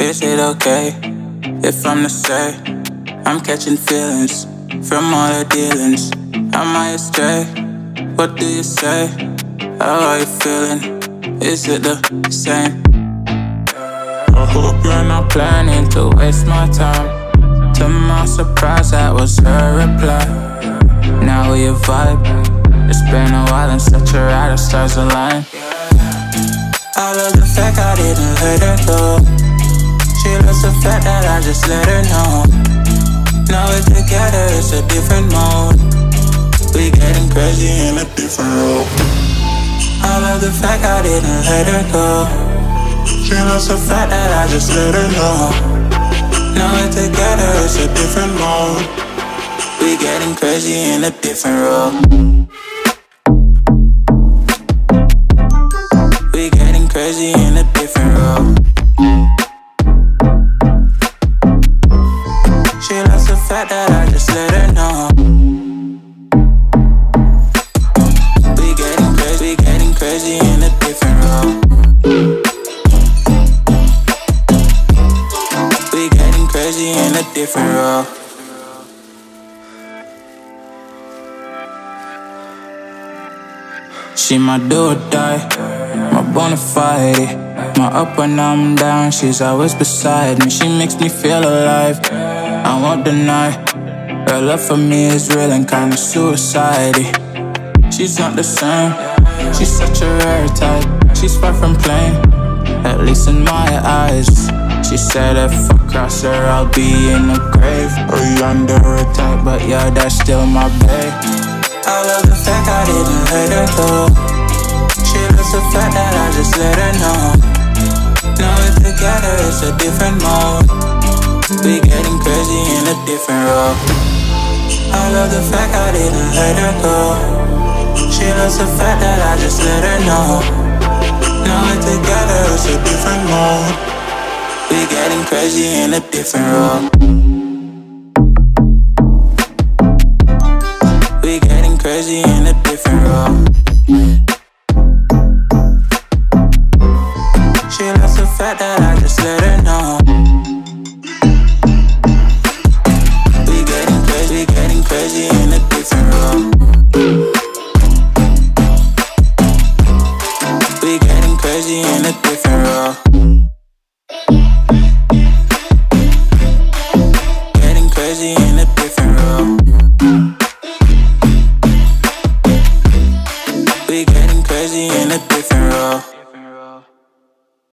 Is it okay if I'm to say I'm catching feelings from all the dealings? Am I astray? What do you say? How are you feeling? Is it the same? I hope you're not planning to waste my time. To my surprise, that was her reply. Now we vibe. It's been a while and such a ride, the stars align. I love the fact I didn't let her go. She loves the fact that I just let her know. Now we're together, it's a different mode. We getting crazy in a different role. I love the fact I didn't let her go. She loves the fact that I just let her know. Now we're together, it's a different mode. We getting crazy in a different role. We getting crazy in a different role. She loves the fact that I just let her know. We getting crazy in a different role. We getting crazy in a different role. She my do or die, my bona fide. My up when I'm down, she's always beside me. She makes me feel alive, I won't deny. Her love for me is real and kinda suicide-y. She's not the same, she's such a rare type. She's far from plain, at least in my eyes. She said if I cross her, I'll be in the grave or under attack, but yeah, that's still my bae. I love the fact I didn't let her go. She loves the fact that I just let her know. Now we're together, it's a different mode. We getting crazy in a different role. I love the fact I didn't let her go. She loves the fact that I just let her know. Now we're together, it's a different mode. We getting crazy in a different role. We getting crazy in a different role. She loves the fact that I just let her know. We getting crazy in a different role. We getting crazy in a different role.